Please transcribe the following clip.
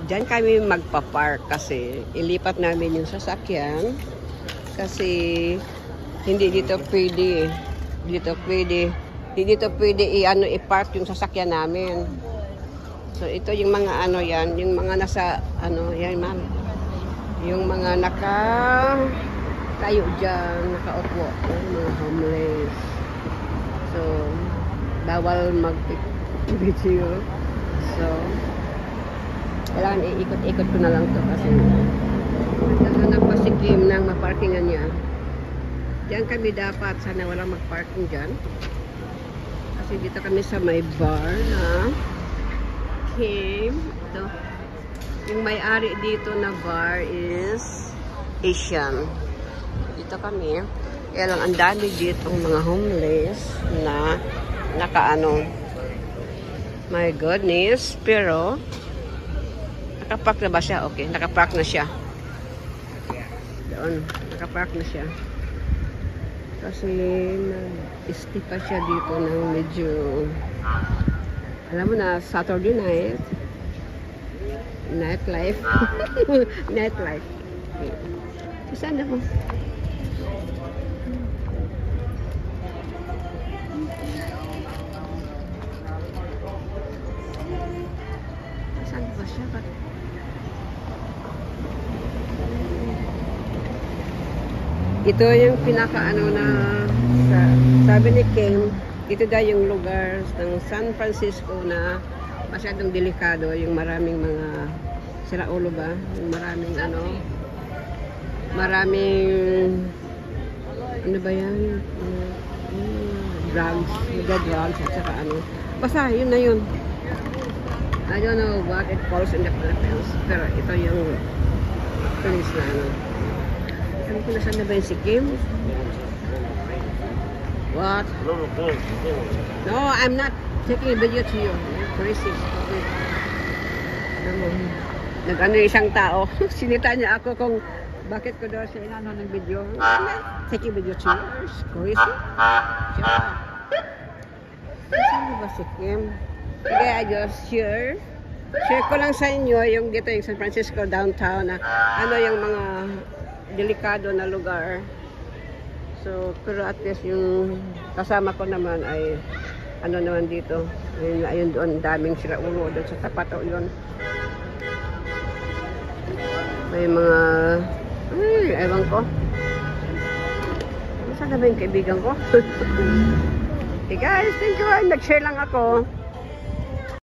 Diyan kami magpa-park kasi ilipat namin yung sasakyan kasi hindi dito pwede. Hindi dito pwede i-park yung sasakyan namin. So ito yung mga yan, yung mga nasa yan ma'am. Yung mga tayo diyan, nakaupo, mga homeless. So bawal mag-video. So kailangan iikot-ikot ko na lang to kasi naghahanap pa si Kim ng maparkingan niya. Diyan kami dapat, sana walang magparking dyan. Kasi dito kami sa may bar na Kim. Ito. Yung may-ari dito na bar is Asian. Dito kami. Kaya lang ang dami dito mga homeless na my goodness. Pero nakapark na ba siya? Okay, nakapark na siya. Doon, nakapark na siya. Kasi nag-stay pa siya dito ng medyo, alam mo na, Saturday night. Nightlife. Nightlife. Saan na po? Saan ba siya? Ito yung pinaka na sabi ni Kim, ito daw yung lugar ng San Francisco na masyadong delikado, yung maraming mga siraulo ba, yung maraming ano ba yan, drugs, at saka basta yun na yun. I don't know what it calls in the Philippines, pero ito yung police na Ano ko na saan na ba yung si Kim? What? No, I'm not taking a video to you. You're crazy. Nag-ano isang tao. Sinita niya ako kung bakit ko daw siya ng video. Taking video to you. You're crazy. Saan ba si Kim? Sige, I just share ko lang sa inyo yung dito yung San Francisco downtown na yung mga delikado na lugar. So, pero at least yung kasama ko naman ay naman dito. Ayun doon, daming siraulo doon sa tapat yun. May mga ewan ko. Saan na ba yung kaibigan ko? Hey guys, thank you. Nag-share lang ako.